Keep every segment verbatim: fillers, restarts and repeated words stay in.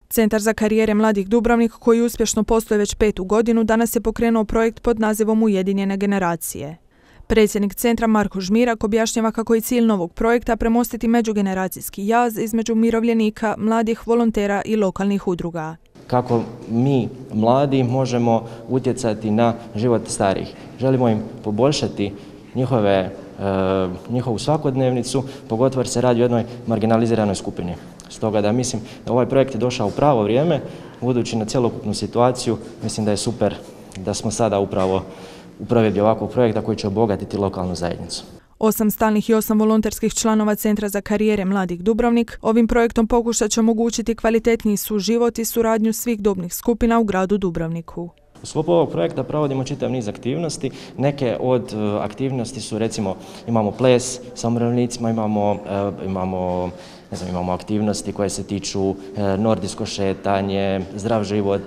Centar za karijere mladih Dubrovnik, koji uspješno posluje već petu godinu, danas je pokrenuo projekt pod nazivom Ujedinjene generacije. Predsjednik centra Marko Žmirak objašnjava kako je cilj novog projekta premostiti međugeneracijski jaz između umirovljenika, mladih volontera i lokalnih udruga. Kako mi, mladi, možemo utjecati na život starijih. Želimo im poboljšati njihove, e, njihovu svakodnevnicu, pogotovo jer se radi o jednoj marginaliziranoj skupini. Stoga da mislim da ovaj projekt je došao u pravo vrijeme, budući na cjelokupnu situaciju, mislim da je super da smo sada upravo u provedbi ovakvog projekta koji će obogatiti lokalnu zajednicu. Osam stalnih i osam volonterskih članova Centra za karijere mladih Dubrovnik ovim projektom pokušat će omogućiti kvalitetniji suživot i suradnju svih dobnih skupina u gradu Dubrovniku. U sklopu ovog projekta provodimo čitav niz aktivnosti. Neke od aktivnosti su, recimo, imamo ples sa umirovljenicima, imamo, imamo, ne znam, imamo aktivnosti koje se tiču nordijsko šetanje, zdrav život,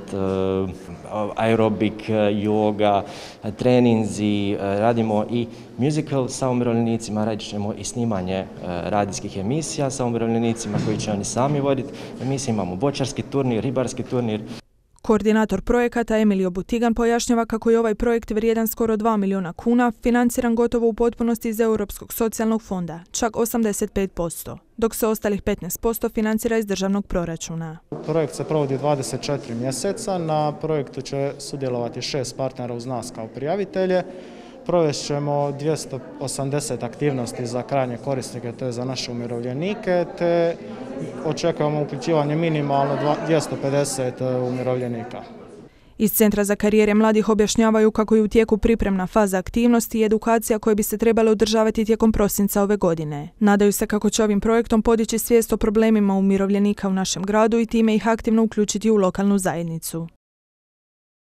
aerobik, yoga, treninzi, radimo i musical sa umirovljenicima, radit ćemo i snimanje radijskih emisija sa umirovljenicima koji će oni sami voditi emisije, imamo bočarski turnir, ribarski turnir. Koordinator projekata Emilio Butigan pojašnjava kako je ovaj projekt vrijedan skoro dva milijuna kuna, financiran gotovo u potpunosti iz Europskog socijalnog fonda, čak osamdeset pet posto, dok se ostalih petnaest posto financira iz državnog proračuna. Projekt se provodi dvadeset četiri mjeseca, na projektu će sudjelovati šest partnera uz nas kao prijavitelje. Provest ćemo dvjesto osamdeset aktivnosti za krajnje korisnike, to je za naše umirovljenike, te očekujemo uključivanje minimalno dvjesto pedeset umirovljenika. Iz Centra za karijere mladih objašnjavaju kako je u tijeku pripremna faza aktivnosti i edukacija koje bi se trebale održavati tijekom prosinca ove godine. Nadaju se kako će ovim projektom podići svijest o problemima umirovljenika u našem gradu i time ih aktivno uključiti u lokalnu zajednicu.